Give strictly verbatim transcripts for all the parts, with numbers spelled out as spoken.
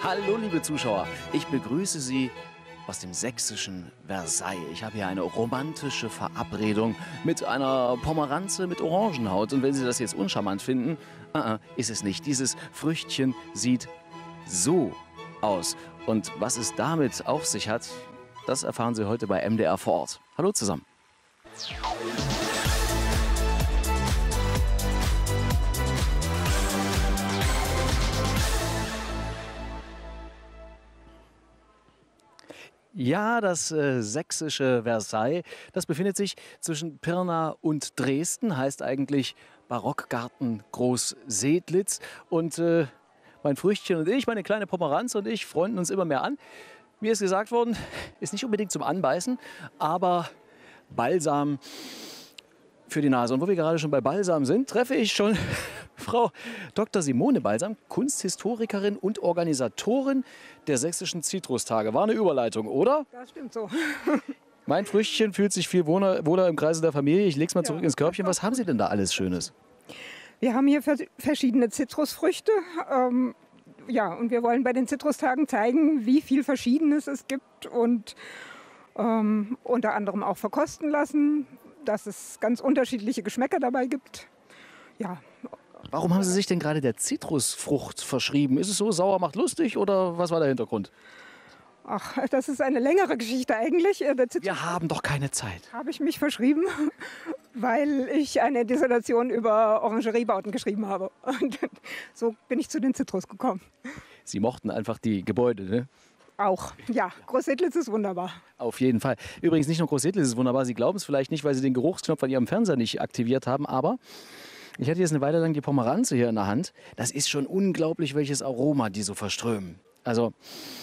Hallo liebe Zuschauer, ich begrüße Sie aus dem sächsischen Versailles. Ich habe hier eine romantische Verabredung mit einer Pomeranze mit Orangenhaut. Und wenn Sie das jetzt uncharmant finden, uh-uh, ist es nicht. Dieses Früchtchen sieht so aus. Und was es damit auf sich hat, das erfahren Sie heute bei M D R vor Ort. Hallo zusammen. Ja, das äh, sächsische Versailles, das befindet sich zwischen Pirna und Dresden, heißt eigentlich Barockgarten Großsedlitz. Und äh, mein Früchtchen und ich, meine kleine Pomeranze und ich freunden uns immer mehr an. Mir ist gesagt worden, ist nicht unbedingt zum Anbeißen, aber Balsam für die Nase. Und wo wir gerade schon bei Balsam sind, treffe ich schon Frau Doktor Simone Balsam, Kunsthistorikerin und Organisatorin der Sächsischen Zitrustage. War eine Überleitung, oder? Das stimmt so. Mein Früchtchen fühlt sich viel wohler, wohler im Kreise der Familie. Ich lege es mal zurück Ja, ins Körbchen. Was haben Sie denn da alles Schönes? Wir haben hier vers- verschiedene Zitrusfrüchte. Ähm, ja, und wir wollen bei den Zitrustagen zeigen, wie viel Verschiedenes es gibt und ähm, unter anderem auch verkosten lassen, dass es ganz unterschiedliche Geschmäcker dabei gibt. Ja. Warum haben Sie sich denn gerade der Zitrusfrucht verschrieben? Ist es so, sauer macht lustig oder was war der Hintergrund? Ach, das ist eine längere Geschichte eigentlich. Der Zitrus Wir haben doch keine Zeit. habe ich mich verschrieben, weil ich eine Dissertation über Orangeriebauten geschrieben habe. Und so bin ich zu den Zitrus gekommen. Sie mochten einfach die Gebäude, ne? Auch, ja, Großsedlitz ist wunderbar. Auf jeden Fall. Übrigens nicht nur Großsedlitz ist wunderbar. Sie glauben es vielleicht nicht, weil Sie den Geruchsknopf an Ihrem Fernseher nicht aktiviert haben. Aber ich hatte jetzt eine Weile lang die Pomeranze hier in der Hand. Das ist schon unglaublich, welches Aroma die so verströmen. Also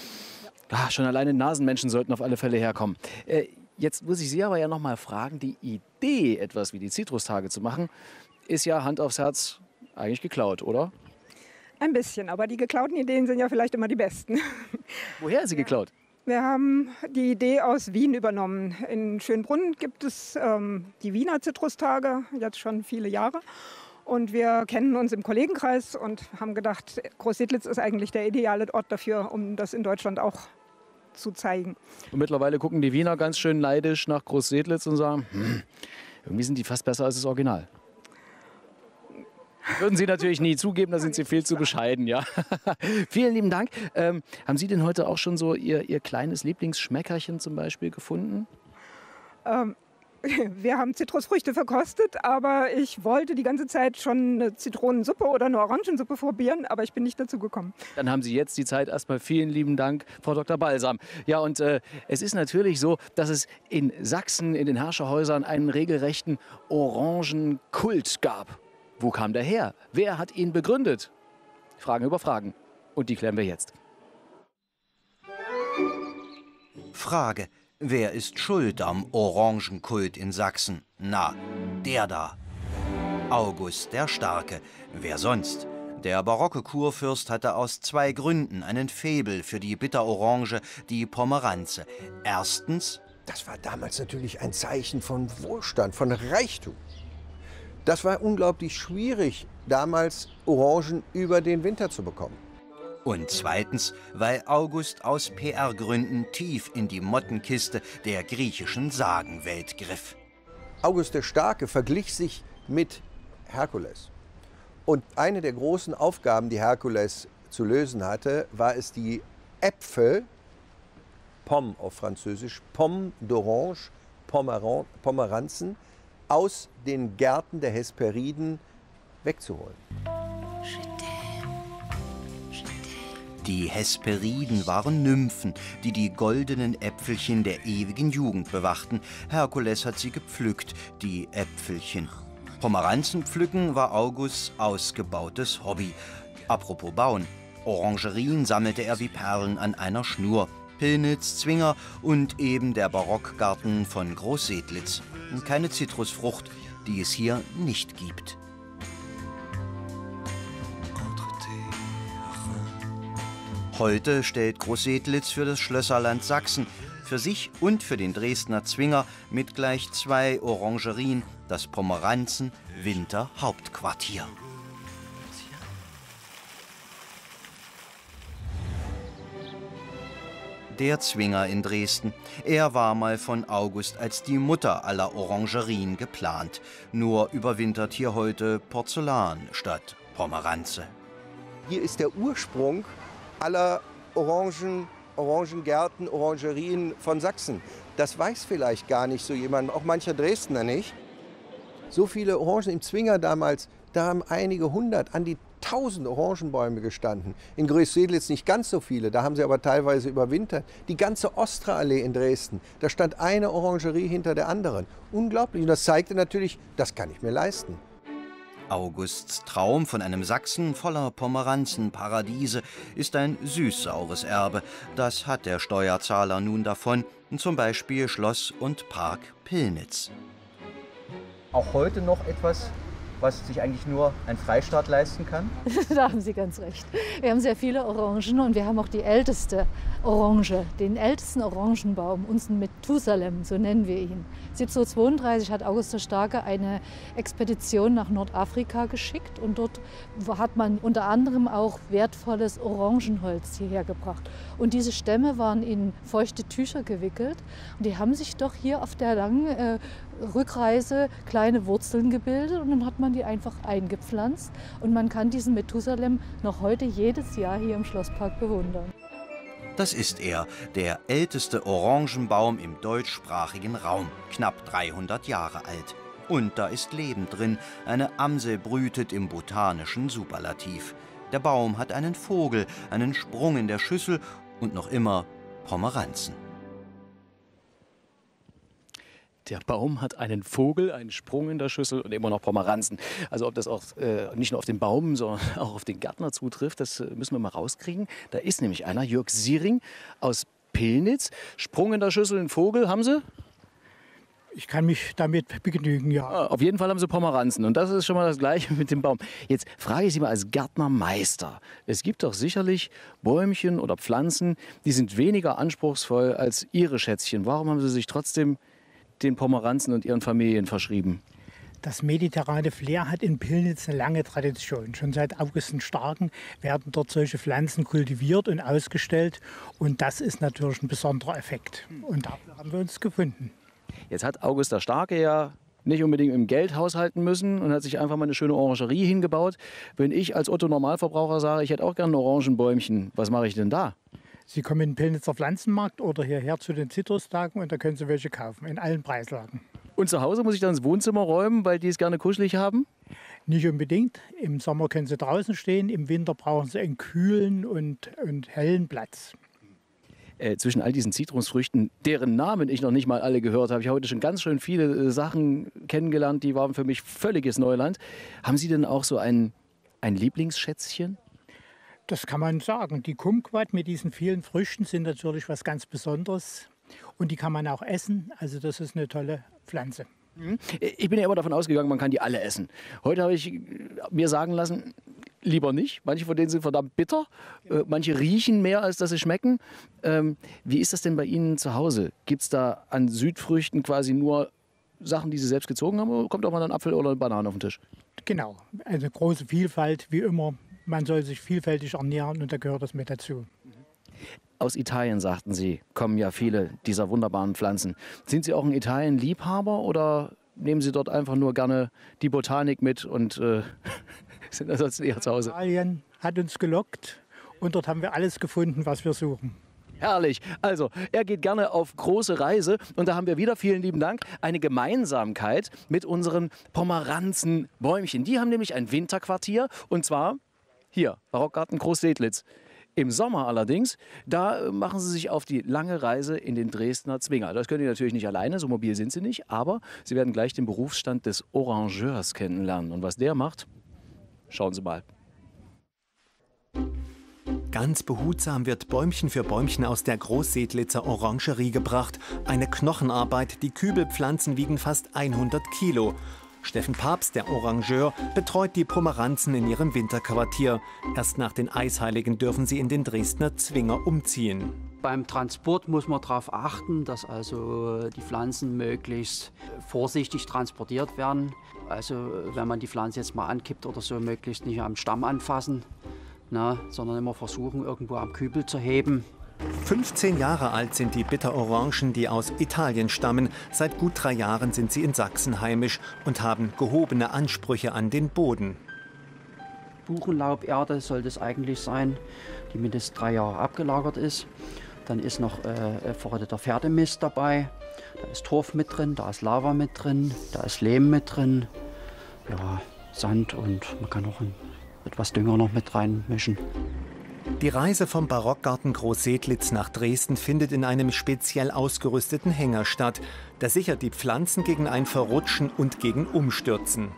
ah, schon alleine Nasenmenschen sollten auf alle Fälle herkommen. Äh, jetzt muss ich Sie aber ja noch mal fragen, die Idee, etwas wie die Zitrustage zu machen, ist ja Hand aufs Herz eigentlich geklaut, oder? Ein bisschen, aber die geklauten Ideen sind ja vielleicht immer die besten. Woher ist sie geklaut? Wir haben die Idee aus Wien übernommen. In Schönbrunn gibt es ähm, die Wiener Zitrustage, jetzt schon viele Jahre. Und wir kennen uns im Kollegenkreis und haben gedacht, Großsedlitz ist eigentlich der ideale Ort dafür, um das in Deutschland auch zu zeigen. Und mittlerweile gucken die Wiener ganz schön neidisch nach Großsedlitz und sagen, hm, irgendwie sind die fast besser als das Original. Würden Sie natürlich nie zugeben, da sind Sie viel zu bescheiden, ja. Vielen lieben Dank. Ähm, haben Sie denn heute auch schon so Ihr, Ihr kleines Lieblingsschmeckerchen zum Beispiel gefunden? Ähm, wir haben Zitrusfrüchte verkostet, aber ich wollte die ganze Zeit schon eine Zitronensuppe oder eine Orangensuppe probieren, aber ich bin nicht dazu gekommen. Dann haben Sie jetzt die Zeit. Erstmal vielen lieben Dank, Frau Doktor Balsam. Ja, und äh, es ist natürlich so, dass es in Sachsen, in den Herrscherhäusern, einen regelrechten Orangenkult gab. Wo kam der her? Wer hat ihn begründet? Fragen über Fragen. Und die klären wir jetzt. Frage: Wer ist schuld am Orangenkult in Sachsen? Na, der da. August der Starke. Wer sonst? Der barocke Kurfürst hatte aus zwei Gründen einen Faible für die Bitterorange, die Pomeranze. Erstens: Das war damals natürlich ein Zeichen von Wohlstand, von Reichtum. Das war unglaublich schwierig, damals Orangen über den Winter zu bekommen. Und zweitens, weil August aus P R-Gründen tief in die Mottenkiste der griechischen Sagenwelt griff. August der Starke verglich sich mit Herkules. Und eine der großen Aufgaben, die Herkules zu lösen hatte, war es, die Äpfel, Pomme auf Französisch, Pomme d'Orange, Pomeran Pomeranzen, aus den Gärten der Hesperiden wegzuholen. Die Hesperiden waren Nymphen, die die goldenen Äpfelchen der ewigen Jugend bewachten. Herkules hat sie gepflückt, die Äpfelchen. Pomeranzen pflücken war Augusts ausgebautes Hobby. Apropos Bauen: Orangerien sammelte er wie Perlen an einer Schnur. Pillnitz, Zwinger und eben der Barockgarten von Großsedlitz. Keine Zitrusfrucht, die es hier nicht gibt. Heute stellt Großsedlitz für das Schlösserland Sachsen, für sich und für den Dresdner Zwinger mit gleich zwei Orangerien das Pomeranzen-Winter-Hauptquartier. der Zwinger in Dresden. Er war mal von August als die Mutter aller Orangerien geplant. Nur überwintert hier heute Porzellan statt Pomeranze. Hier ist der Ursprung aller Orangen, Orangengärten, Orangerien von Sachsen. Das weiß vielleicht gar nicht so jemand, auch mancher Dresdner nicht. So viele Orangen im Zwinger damals, da haben einige hundert, an die tausend Orangenbäume gestanden. In Groß-Sedlitz nicht ganz so viele, da haben sie aber teilweise überwintert. Die ganze Ostraallee in Dresden, da stand eine Orangerie hinter der anderen. Unglaublich. Und das zeigte natürlich, das kann ich mir leisten. Augusts Traum von einem Sachsen voller Pomeranzenparadiese ist ein süß-saures Erbe. Das hat der Steuerzahler nun davon, zum Beispiel Schloss und Park Pillnitz. Auch heute noch etwas, was sich eigentlich nur ein Freistaat leisten kann? Da haben Sie ganz recht. Wir haben sehr viele Orangen und wir haben auch die älteste Orange, den ältesten Orangenbaum, unseren Methusalem, so nennen wir ihn. siebzehnhundertzweiunddreißig hat August der Starke eine Expedition nach Nordafrika geschickt und dort hat man unter anderem auch wertvolles Orangenholz hierher gebracht. Und diese Stämme waren in feuchte Tücher gewickelt und die haben sich doch hier auf der langen äh, Rückreise kleine Wurzeln gebildet und dann hat man die einfach eingepflanzt und man kann diesen Methusalem noch heute jedes Jahr hier im Schlosspark bewundern. Das ist er, der älteste Orangenbaum im deutschsprachigen Raum, knapp dreihundert Jahre alt. Und da ist Leben drin, eine Amsel brütet im botanischen Superlativ. Der Baum hat einen Vogel, einen Sprung in der Schüssel und noch immer Pomeranzen. Der Baum hat einen Vogel, einen Sprung in der Schüssel und immer noch Pomeranzen. Also ob das auch äh, nicht nur auf den Baum, sondern auch auf den Gärtner zutrifft, das äh, müssen wir mal rauskriegen. Da ist nämlich einer, Jörg Siering aus Pillnitz. Sprung in der Schüssel, ein Vogel, haben Sie? Ich kann mich damit begnügen, ja. Ah, auf jeden Fall haben Sie Pomeranzen und das ist schon mal das Gleiche mit dem Baum. Jetzt frage ich Sie mal als Gärtnermeister. Es gibt doch sicherlich Bäumchen oder Pflanzen, die sind weniger anspruchsvoll als Ihre Schätzchen. Warum haben Sie sich trotzdem den Pomeranzen und ihren Familien verschrieben? Das mediterrane Flair hat in Pillnitz eine lange Tradition. Schon seit August den Starken werden dort solche Pflanzen kultiviert und ausgestellt. Und das ist natürlich ein besonderer Effekt. Und dafür haben wir uns gefunden. Jetzt hat August der Starke ja nicht unbedingt im Geld haushalten müssen und hat sich einfach mal eine schöne Orangerie hingebaut. Wenn ich als Otto-Normalverbraucher sage, ich hätte auch gerne ein Orangenbäumchen, was mache ich denn da? Sie kommen in den Pillnitzer Pflanzenmarkt oder hierher zu den Zitrustagen und da können Sie welche kaufen, in allen Preislagen. Und zu Hause muss ich dann ins Wohnzimmer räumen, weil die es gerne kuschelig haben? Nicht unbedingt. Im Sommer können Sie draußen stehen, im Winter brauchen Sie einen kühlen und, und hellen Platz. Äh, zwischen all diesen Zitrusfrüchten, deren Namen ich noch nicht mal alle gehört habe, habe ich heute schon ganz schön viele äh, Sachen kennengelernt, die waren für mich völliges Neuland. Haben Sie denn auch so ein, ein Lieblingsschätzchen? Das kann man sagen. Die Kumquat mit diesen vielen Früchten sind natürlich was ganz Besonderes. Und die kann man auch essen. Also das ist eine tolle Pflanze. Ich bin ja immer davon ausgegangen, man kann die alle essen. Heute habe ich mir sagen lassen, lieber nicht. Manche von denen sind verdammt bitter. Äh, manche riechen mehr, als dass sie schmecken. Ähm, wie ist das denn bei Ihnen zu Hause? Gibt es da an Südfrüchten quasi nur Sachen, die Sie selbst gezogen haben? Oder kommt auch mal ein Apfel oder eine Banane auf den Tisch? Genau. Eine große Vielfalt, wie immer. Man soll sich vielfältig ernähren und da gehört das mit dazu. Aus Italien, sagten Sie, kommen ja viele dieser wunderbaren Pflanzen. Sind Sie auch ein Italien-Liebhaber oder nehmen Sie dort einfach nur gerne die Botanik mit und äh, sind ansonsten eher zu Hause? Italien hat uns gelockt und dort haben wir alles gefunden, was wir suchen. Herrlich. Also, er geht gerne auf große Reise und da haben wir wieder, vielen lieben Dank, eine Gemeinsamkeit mit unseren Pomeranzenbäumchen. Die haben nämlich ein Winterquartier und zwar hier, Barockgarten Groß-Sedlitz. Im Sommer allerdings, da machen sie sich auf die lange Reise in den Dresdner Zwinger. Das können die natürlich nicht alleine, so mobil sind sie nicht, aber sie werden gleich den Berufsstand des Orangeurs kennenlernen. Und was der macht, schauen Sie mal. Ganz behutsam wird Bäumchen für Bäumchen aus der Groß-Sedlitzer Orangerie gebracht. Eine Knochenarbeit, die Kübelpflanzen wiegen fast hundert Kilo. Steffen Papst, der Orangeur, betreut die Pomeranzen in ihrem Winterquartier. Erst nach den Eisheiligen dürfen sie in den Dresdner Zwinger umziehen. Beim Transport muss man darauf achten, dass also die Pflanzen möglichst vorsichtig transportiert werden. Also wenn man die Pflanze jetzt mal ankippt oder so, möglichst nicht am Stamm anfassen, na, sondern immer versuchen, irgendwo am Kübel zu heben. fünfzehn Jahre alt sind die Bitterorangen, die aus Italien stammen. Seit gut drei Jahren sind sie in Sachsen heimisch und haben gehobene Ansprüche an den Boden. Buchenlauberde sollte es eigentlich sein, die mindestens drei Jahre abgelagert ist. Dann ist noch äh, verrotteter Pferdemist dabei. Da ist Torf mit drin, da ist Lava mit drin, da ist Lehm mit drin. Ja, Sand und man kann auch ein, etwas Dünger noch mit reinmischen. Die Reise vom Barockgarten Groß-Sedlitz nach Dresden findet in einem speziell ausgerüsteten Hänger statt. Der sichert die Pflanzen gegen ein Verrutschen und gegen Umstürzen.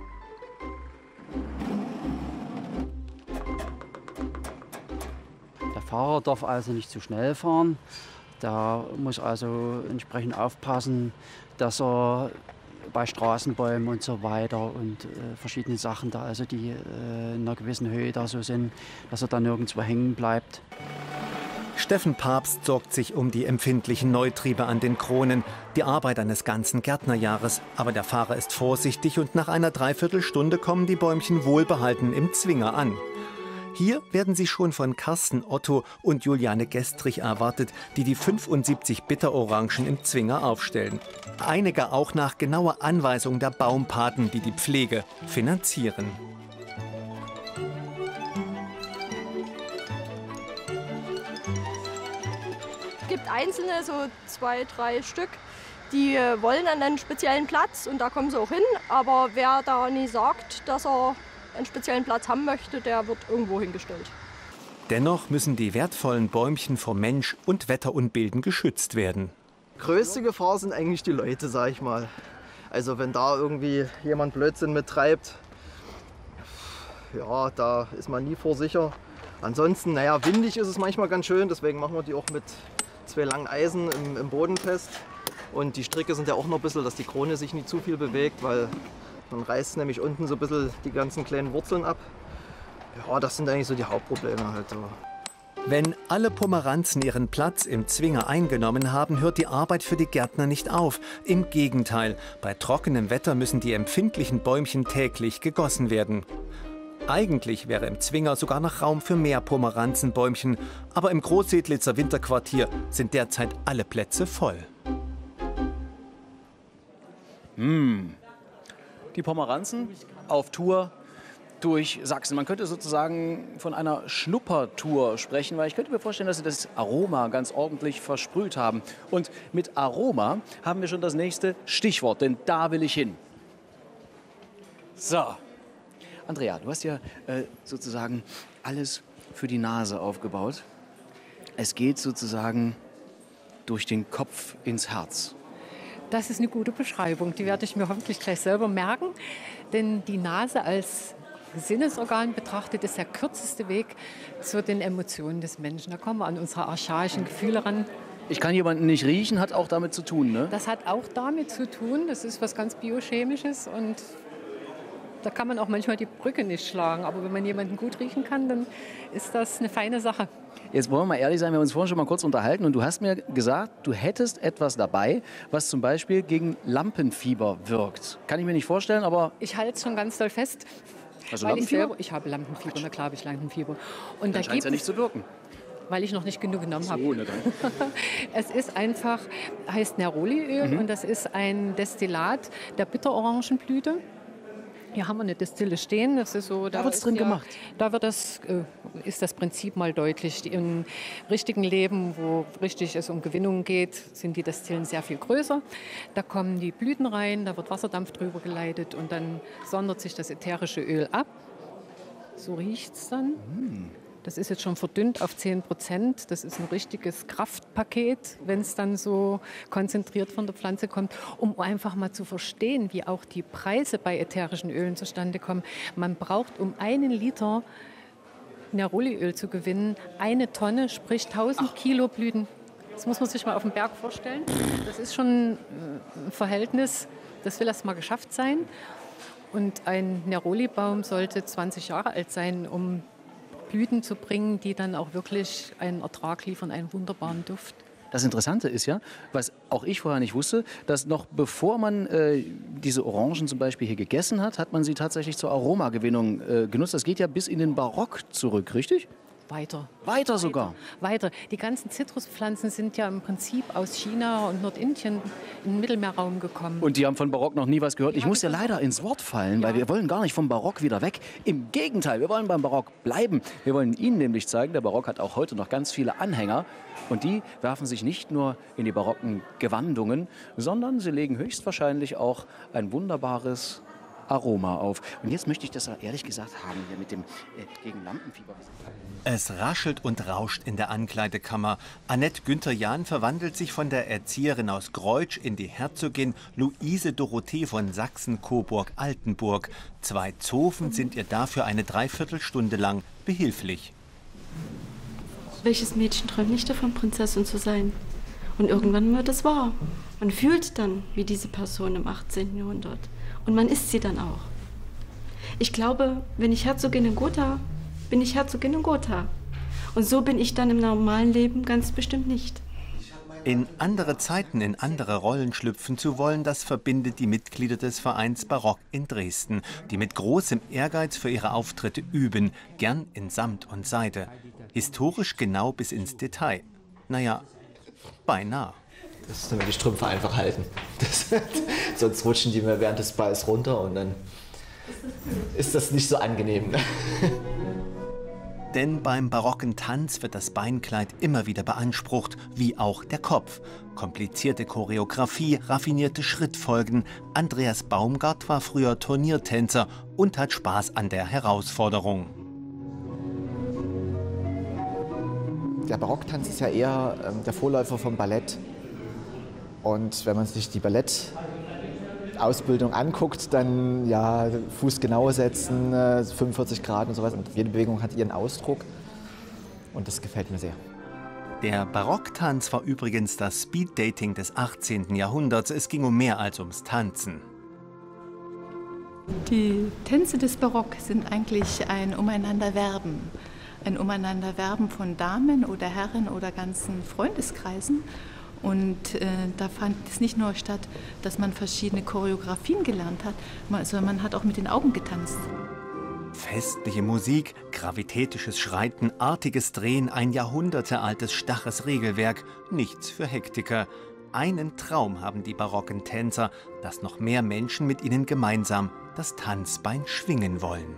Der Fahrer darf also nicht zu schnell fahren. Der muss also entsprechend aufpassen, dass er bei Straßenbäumen und so weiter und äh, verschiedene Sachen da, also die äh, in einer gewissen Höhe da so sind, dass er da nirgendwo hängen bleibt. Steffen Pabst sorgt sich um die empfindlichen Neutriebe an den Kronen, die Arbeit eines ganzen Gärtnerjahres. Aber der Fahrer ist vorsichtig und nach einer Dreiviertelstunde kommen die Bäumchen wohlbehalten im Zwinger an. Hier werden sie schon von Carsten Otto und Juliane Gestrich erwartet, die die fünfundsiebzig Bitterorangen im Zwinger aufstellen. Einige auch nach genauer Anweisung der Baumpaten, die die Pflege finanzieren. Es gibt einzelne, so zwei, drei Stück, die wollen an einen speziellen Platz und da kommen sie auch hin. Aber wer da nie sagt, dass er einen speziellen Platz haben möchte, der wird irgendwo hingestellt. Dennoch müssen die wertvollen Bäumchen vor Mensch und Wetterunbilden geschützt werden. Größte Gefahr sind eigentlich die Leute, sag ich mal. Also wenn da irgendwie jemand Blödsinn mittreibt, ja, da ist man nie vor sicher. Ansonsten, naja, windig ist es manchmal ganz schön, deswegen machen wir die auch mit zwei langen Eisen im, im Boden fest. Und die Stricke sind ja auch noch ein bisschen, dass die Krone sich nicht zu viel bewegt, weil man reißt nämlich unten so ein bisschen die ganzen kleinen Wurzeln ab. Ja, das sind eigentlich so die Hauptprobleme halt. Wenn alle Pomeranzen ihren Platz im Zwinger eingenommen haben, hört die Arbeit für die Gärtner nicht auf. Im Gegenteil, bei trockenem Wetter müssen die empfindlichen Bäumchen täglich gegossen werden. Eigentlich wäre im Zwinger sogar noch Raum für mehr Pomeranzenbäumchen. Aber im Groß-Sedlitzer Winterquartier sind derzeit alle Plätze voll. Mmh. Die Pomeranzen auf Tour durch Sachsen. Man könnte sozusagen von einer Schnuppertour sprechen, weil ich könnte mir vorstellen, dass Sie das Aroma ganz ordentlich versprüht haben. Und mit Aroma haben wir schon das nächste Stichwort, denn da will ich hin. So, Andrea, du hast ja äh, sozusagen alles für die Nase aufgebaut. Es geht sozusagen durch den Kopf ins Herz. Das ist eine gute Beschreibung, die werde ich mir hoffentlich gleich selber merken. Denn die Nase als Sinnesorgan betrachtet ist der kürzeste Weg zu den Emotionen des Menschen. Da kommen wir an unsere archaischen Gefühle ran. Ich kann jemanden nicht riechen, hat auch damit zu tun, ne? Das hat auch damit zu tun, das ist was ganz Biochemisches und da kann man auch manchmal die Brücke nicht schlagen. Aber wenn man jemanden gut riechen kann, dann ist das eine feine Sache. Jetzt wollen wir mal ehrlich sein, wir haben uns vorhin schon mal kurz unterhalten und du hast mir gesagt, du hättest etwas dabei, was zum Beispiel gegen Lampenfieber wirkt. Kann ich mir nicht vorstellen, aber... Ich halte es schon ganz doll fest. Also weil Lampenfieber? Ich, selber, ich habe Lampenfieber, na klar habe ich Lampenfieber. Und dann scheint es ja nicht zu wirken. Weil ich noch nicht genug genommen habe. So, ne, dann. Es ist einfach, heißt Neroliöl mhm. und das ist ein Destillat der Bitterorangenblüte. Hier haben wir eine Destille stehen. Das ist so, da, da wird es drin ja, gemacht. Da wird das, äh, ist das Prinzip mal deutlich. Im richtigen Leben, wo richtig es um Gewinnung geht, sind die Destillen sehr viel größer. Da kommen die Blüten rein, da wird Wasserdampf drüber geleitet und dann sondert sich das ätherische Öl ab. So riecht es dann. Mm. Das ist jetzt schon verdünnt auf zehn Prozent. Das ist ein richtiges Kraftpaket, wenn es dann so konzentriert von der Pflanze kommt, um einfach mal zu verstehen, wie auch die Preise bei ätherischen Ölen zustande kommen. Man braucht, um einen Liter Neroliöl zu gewinnen, eine Tonne, sprich tausend Kilo Blüten. Das muss man sich mal auf dem Berg vorstellen. Das ist schon ein Verhältnis, das will erst mal geschafft sein. Und ein Neroli-Baum sollte zwanzig Jahre alt sein, um Blüten zu bringen, die dann auch wirklich einen Ertrag liefern, einen wunderbaren Duft. Das Interessante ist ja, was auch ich vorher nicht wusste, dass noch bevor man äh, diese Orangen zum Beispiel hier gegessen hat, hat man sie tatsächlich zur Aromagewinnung äh, genutzt. Das geht ja bis in den Barock zurück, richtig? weiter. Weiter sogar? Weiter. Die ganzen Zitruspflanzen sind ja im Prinzip aus China und Nordindien in den Mittelmeerraum gekommen. Und die haben von Barock noch nie was gehört. Ich muss ja leider ins Wort fallen, weil wir wollen gar nicht vom Barock wieder weg. Im Gegenteil, wir wollen beim Barock bleiben. Wir wollen Ihnen nämlich zeigen, der Barock hat auch heute noch ganz viele Anhänger. Und die werfen sich nicht nur in die barocken Gewandungen, sondern sie legen höchstwahrscheinlich auch ein wunderbares Aroma auf. Und jetzt möchte ich das ehrlich gesagt haben, hier mit dem äh, gegen Lampenfieber. Es raschelt und rauscht in der Ankleidekammer. Annette Günther-Jahn verwandelt sich von der Erzieherin aus Greutsch in die Herzogin Luise Dorothee von Sachsen-Coburg-Altenburg. Zwei Zofen sind ihr dafür eine Dreiviertelstunde lang behilflich. Welches Mädchen träumt nicht davon, Prinzessin zu sein? Und irgendwann wird es wahr. Man fühlt dann wie diese Person im achtzehnten Jahrhundert. Und man ist sie dann auch. Ich glaube, wenn ich Herzogin in Gotha, bin ich Herzogin in Gotha. Und so bin ich dann im normalen Leben ganz bestimmt nicht. In andere Zeiten, in andere Rollen schlüpfen zu wollen, das verbindet die Mitglieder des Vereins Barock in Dresden, die mit großem Ehrgeiz für ihre Auftritte üben, gern in Samt und Seide. Historisch genau bis ins Detail. Naja, beinahe. Das ist, damit die Strümpfe einfach halten. Das, sonst rutschen die mir während des Balls runter und dann ist das nicht so angenehm. Denn beim barocken Tanz wird das Beinkleid immer wieder beansprucht, wie auch der Kopf. Komplizierte Choreografie, raffinierte Schrittfolgen. Andreas Baumgart war früher Turniertänzer und hat Spaß an der Herausforderung. Der Barocktanz ist ja eher ähm, der Vorläufer vom Ballett. Und wenn man sich die Ballettausbildung anguckt, dann ja, Fuß genau setzen, äh, fünfundvierzig Grad und sowas. Und jede Bewegung hat ihren Ausdruck. Und das gefällt mir sehr. Der Barocktanz war übrigens das Speeddating des achtzehnten Jahrhunderts. Es ging um mehr als ums Tanzen. Die Tänze des Barock sind eigentlich ein Umeinanderwerben. Ein Umeinanderwerben von Damen oder Herren oder ganzen Freundeskreisen. Und äh, da fand es nicht nur statt, dass man verschiedene Choreografien gelernt hat, sondern man hat auch mit den Augen getanzt. Festliche Musik, gravitätisches Schreiten, artiges Drehen, ein jahrhundertealtes starres Regelwerk, nichts für Hektiker. Einen Traum haben die barocken Tänzer, dass noch mehr Menschen mit ihnen gemeinsam das Tanzbein schwingen wollen.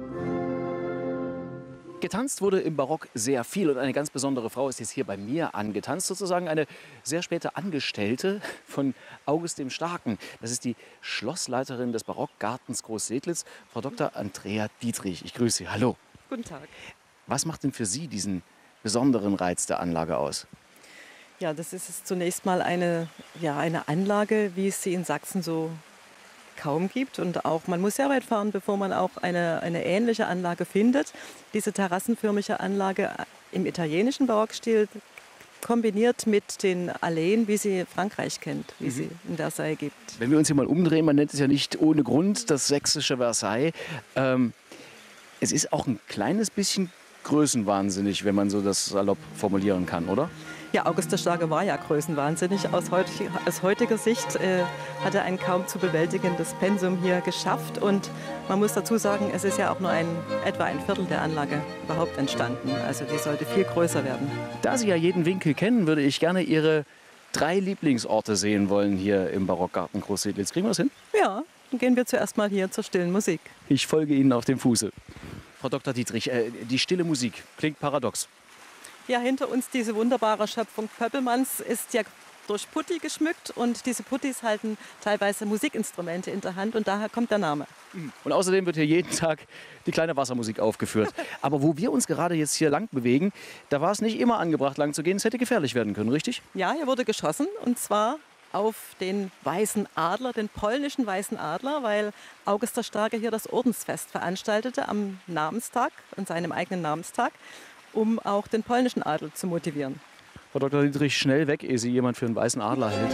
Getanzt wurde im Barock sehr viel und eine ganz besondere Frau ist jetzt hier bei mir angetanzt, sozusagen eine sehr späte Angestellte von August dem Starken. Das ist die Schlossleiterin des Barockgartens Groß-Sedlitz, Frau Doktor Andrea Dietrich. Ich grüße Sie. Hallo. Guten Tag. Was macht denn für Sie diesen besonderen Reiz der Anlage aus? Ja, das ist zunächst mal eine, ja, eine Anlage, wie es sie in Sachsen so kaum gibt. Und auch man muss sehr weit fahren, bevor man auch eine, eine ähnliche Anlage findet. Diese terrassenförmige Anlage im italienischen Barockstil kombiniert mit den Alleen, wie sie Frankreich kennt, wie mhm. sie in Versailles gibt. Wenn wir uns hier mal umdrehen, man nennt es ja nicht ohne Grund das sächsische Versailles. Ähm, es ist auch ein kleines bisschen größenwahnsinnig, wenn man so das salopp formulieren kann, oder? Ja, August der Starke war ja größenwahnsinnig. Aus, heut, aus heutiger Sicht äh, hat er ein kaum zu bewältigendes Pensum hier geschafft. Und man muss dazu sagen, es ist ja auch nur ein, etwa ein Viertel der Anlage überhaupt entstanden. Also die sollte viel größer werden. Da Sie ja jeden Winkel kennen, würde ich gerne Ihre drei Lieblingsorte sehen wollen hier im Barockgarten Groß-Sedlitz. Kriegen wir das hin? Ja, dann gehen wir zuerst mal hier zur stillen Musik. Ich folge Ihnen auf dem Fuße. Frau Doktor Dietrich, äh, die stille Musik klingt paradox. Ja, hinter uns diese wunderbare Schöpfung Pöppelmanns ist ja durch Putti geschmückt und diese Puttis halten teilweise Musikinstrumente in der Hand und daher kommt der Name. Und außerdem wird hier jeden Tag die kleine Wassermusik aufgeführt. Aber wo wir uns gerade jetzt hier lang bewegen, da war es nicht immer angebracht, lang zu gehen. Es hätte gefährlich werden können, richtig? Ja, hier wurde geschossen und zwar auf den Weißen Adler, den polnischen Weißen Adler, weil August der Starke hier das Ordensfest veranstaltete am Namenstag, an seinem eigenen Namenstag, um auch den polnischen Adel zu motivieren. Frau Doktor Dietrich, schnell weg, ehe Sie jemand für einen weißen Adler hält.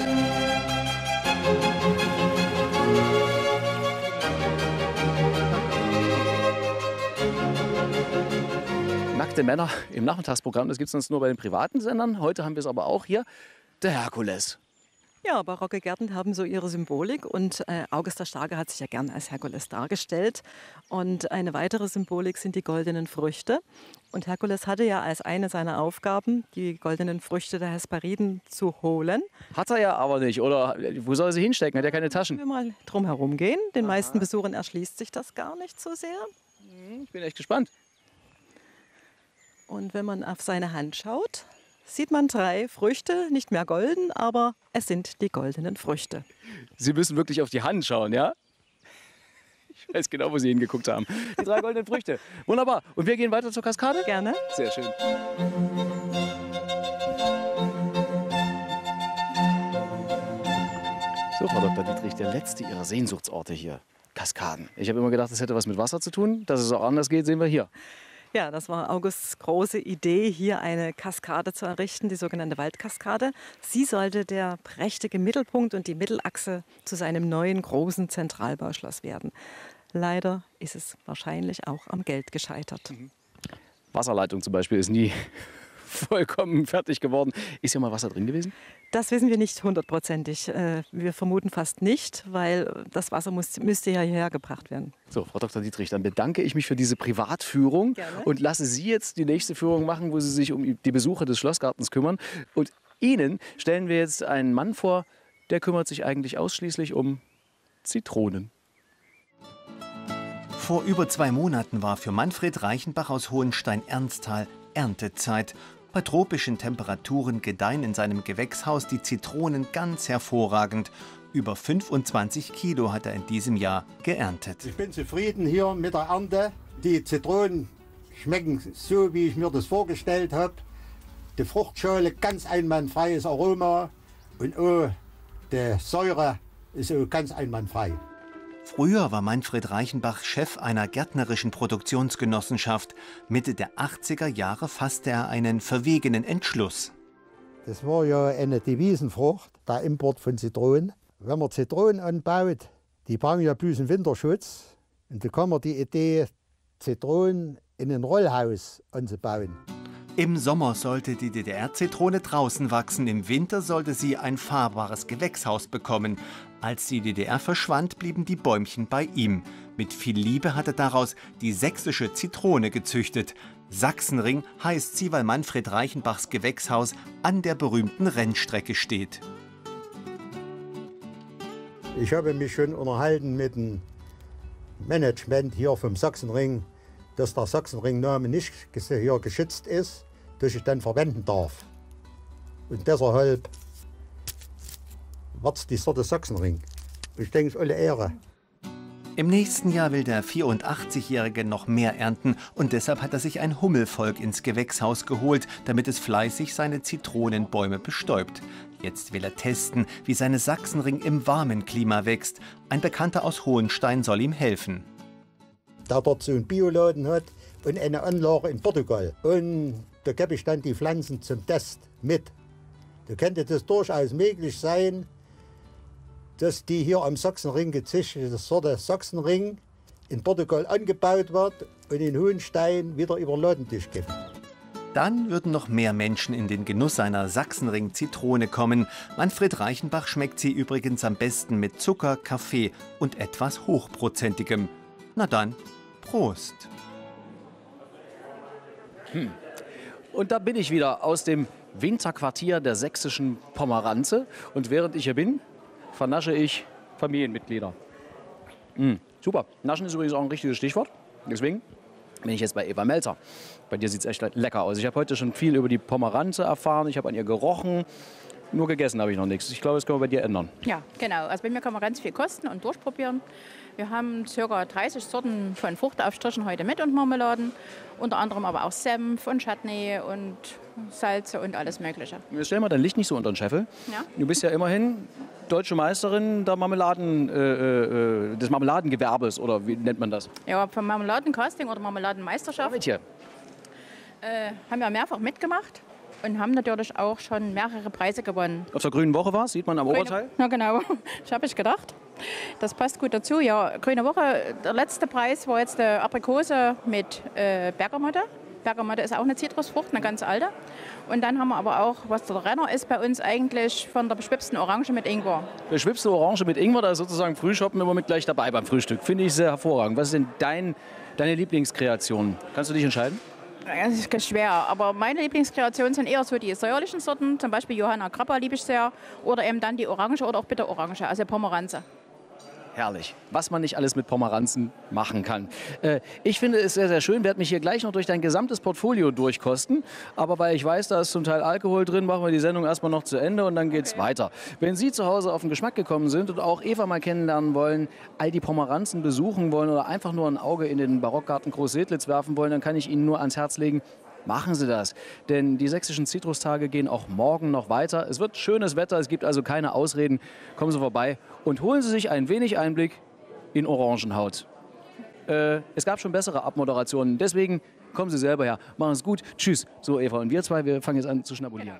Nackte Männer im Nachmittagsprogramm, das gibt es sonst nur bei den privaten Sendern. Heute haben wir es aber auch hier, der Herkules. Ja, barocke Gärten haben so ihre Symbolik und äh, August der Starke hat sich ja gern als Herkules dargestellt. Und eine weitere Symbolik sind die goldenen Früchte. Und Herkules hatte ja als eine seiner Aufgaben, die goldenen Früchte der Hesperiden zu holen. Hat er ja aber nicht, oder wo soll er sie hinstecken? Hat er keine Taschen? Wenn wir mal drum herum gehen, den Aha. meisten Besuchern erschließt sich das gar nicht so sehr. Ich bin echt gespannt. Und wenn man auf seine Hand schaut, sieht man drei Früchte, nicht mehr golden, aber es sind die goldenen Früchte. Sie müssen wirklich auf die Hand schauen, ja? Ich weiß genau, wo Sie hingeguckt haben. Die drei goldenen Früchte. Wunderbar. Und wir gehen weiter zur Kaskade? Gerne. Sehr schön. So, Frau Doktor Dietrich, der letzte Ihrer Sehnsuchtsorte hier. Kaskaden. Ich habe immer gedacht, das hätte was mit Wasser zu tun. Dass es auch anders geht, sehen wir hier. Ja, das war Augusts große Idee, hier eine Kaskade zu errichten, die sogenannte Waldkaskade. Sie sollte der prächtige Mittelpunkt und die Mittelachse zu seinem neuen großen Zentralbauschloss werden. Leider ist es wahrscheinlich auch am Geld gescheitert. Wasserleitung zum Beispiel ist nie vollkommen fertig geworden. Ist ja mal Wasser drin gewesen? Das wissen wir nicht hundertprozentig. Wir vermuten fast nicht, weil das Wasser muss, müsste ja hierher gebracht werden. So, Frau Doktor Dietrich, dann bedanke ich mich für diese Privatführung. Gerne. Und lasse Sie jetzt die nächste Führung machen, wo Sie sich um die Besucher des Schlossgartens kümmern. Und Ihnen stellen wir jetzt einen Mann vor, der kümmert sich eigentlich ausschließlich um Zitronen. Vor über zwei Monaten war für Manfred Reichenbach aus Hohenstein-Ernsthal Erntezeit. Bei tropischen Temperaturen gedeihen in seinem Gewächshaus die Zitronen ganz hervorragend. Über fünfundzwanzig Kilo hat er in diesem Jahr geerntet. Ich bin zufrieden hier mit der Ernte. Die Zitronen schmecken so, wie ich mir das vorgestellt habe. Die Fruchtschale ganz einwandfreies Aroma und oh, die Säure ist auch ganz einwandfrei. Früher war Manfred Reichenbach Chef einer gärtnerischen Produktionsgenossenschaft. Mitte der achtziger Jahre fasste er einen verwegenen Entschluss. Das war ja eine Devisenfrucht, der Import von Zitronen. Wenn man Zitronen anbaut, die brauchen ja bloß einen Winterschutz. Und da kam mir die Idee, Zitronen in ein Rollhaus anzubauen. Im Sommer sollte die D D R-Zitrone draußen wachsen, im Winter sollte sie ein fahrbares Gewächshaus bekommen. Als die D D R verschwand, blieben die Bäumchen bei ihm. Mit viel Liebe hat er daraus die sächsische Zitrone gezüchtet. Sachsenring heißt sie, weil Manfred Reichenbachs Gewächshaus an der berühmten Rennstrecke steht. Ich habe mich schon unterhalten mit dem Management hier vom Sachsenring, dass der Sachsenring-Name nicht hier geschützt ist, dass ich dann verwenden darf. Und deshalb wird es die Sorte Sachsenring. Ich denke, es ist alle Ehre. Im nächsten Jahr will der vierundachtzigjährige noch mehr ernten und deshalb hat er sich ein Hummelvolk ins Gewächshaus geholt, damit es fleißig seine Zitronenbäume bestäubt. Jetzt will er testen, wie seine Sachsenring im warmen Klima wächst. Ein Bekannter aus Hohenstein soll ihm helfen. Der dort so einen Bioladen hat und eine Anlage in Portugal. Und da gebe ich dann die Pflanzen zum Test mit. Da könnte das durchaus möglich sein, dass die hier am Sachsenring gezüchtete Sorte Sachsenring in Portugal angebaut wird und in Hohenstein wieder über den Ladentisch gibt. Dann würden noch mehr Menschen in den Genuss seiner Sachsenring-Zitrone kommen. Manfred Reichenbach schmeckt sie übrigens am besten mit Zucker, Kaffee und etwas Hochprozentigem. Na dann, Prost! Hm. Und da bin ich wieder aus dem Winterquartier der sächsischen Pomeranze. Und während ich hier bin, vernasche ich Familienmitglieder. Hm. Super. Naschen ist übrigens auch ein richtiges Stichwort. Deswegen bin ich jetzt bei Eva Melzer. Bei dir sieht es echt lecker aus. Ich habe heute schon viel über die Pomeranze erfahren. Ich habe an ihr gerochen. Nur gegessen habe ich noch nichts. Ich glaube, das können wir bei dir ändern. Ja, genau. Also bei mir kann man ganz viel kosten und durchprobieren. Wir haben ca. dreißig Sorten von Fruchtaufstrichen heute mit und Marmeladen. Unter anderem aber auch Senf und Chutney und Salze und alles Mögliche. Jetzt stell mal dein Licht nicht so unter den Scheffel. Ja? Du bist ja immerhin deutsche Meisterin der Marmeladen, äh, des Marmeladengewerbes, oder wie nennt man das? Ja, vom Marmeladencasting oder Marmeladenmeisterschaft ja, äh, haben wir mehrfach mitgemacht. Und haben natürlich auch schon mehrere Preise gewonnen. Auf der Grünen Woche war es, sieht man am Grüne, Oberteil? Ja, genau. Das habe ich gedacht. Das passt gut dazu. Ja, Grüne Woche, der letzte Preis war jetzt die Aprikose mit äh, Bergamotte. Bergamotte ist auch eine Zitrusfrucht, eine ganz alte. Und dann haben wir aber auch, was der Renner ist bei uns eigentlich, von der beschwipsten Orange mit Ingwer. Beschwipste Orange mit Ingwer, da ist sozusagen Frühschoppen immer mit gleich dabei beim Frühstück. Finde ich sehr hervorragend. Was ist denn dein, deine Lieblingskreation? Kannst du dich entscheiden? Das ist schwer, aber meine Lieblingskreationen sind eher so die säuerlichen Sorten, zum Beispiel Johanna Grappa liebe ich sehr, oder eben dann die Orange oder auch Bitterorange, also Pomeranze. Herrlich, was man nicht alles mit Pomeranzen machen kann. Äh, ich finde es sehr, sehr schön. Ich werde mich hier gleich noch durch dein gesamtes Portfolio durchkosten. Aber weil ich weiß, da ist zum Teil Alkohol drin, machen wir die Sendung erstmal noch zu Ende und dann geht's okay. weiter. Wenn Sie zu Hause auf den Geschmack gekommen sind und auch Eva mal kennenlernen wollen, all die Pomeranzen besuchen wollen oder einfach nur ein Auge in den Barockgarten Groß-Sedlitz werfen wollen, dann kann ich Ihnen nur ans Herz legen, machen Sie das, denn die sächsischen Zitrustage gehen auch morgen noch weiter. Es wird schönes Wetter, es gibt also keine Ausreden. Kommen Sie vorbei und holen Sie sich ein wenig Einblick in Orangenhaut. Äh, es gab schon bessere Abmoderationen, deswegen kommen Sie selber her. Machen Sie es gut. Tschüss. So, Eva und wir zwei, wir fangen jetzt an zu schnabulieren.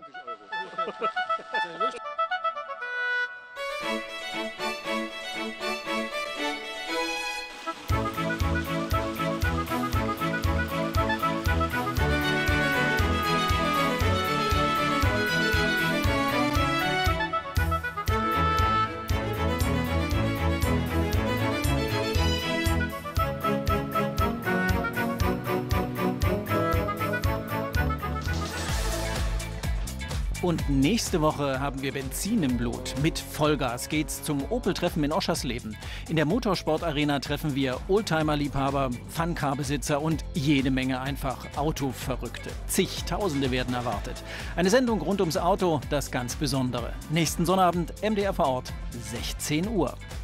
Und nächste Woche haben wir Benzin im Blut. Mit Vollgas geht's zum Opel-Treffen in Oschersleben. In der Motorsport-Arena treffen wir Oldtimer-Liebhaber, Fun-Car-Besitzer und jede Menge einfach Autoverrückte. Zigtausende werden erwartet. Eine Sendung rund ums Auto, das ganz Besondere. Nächsten Sonnabend, M D R vor Ort, sechzehn Uhr.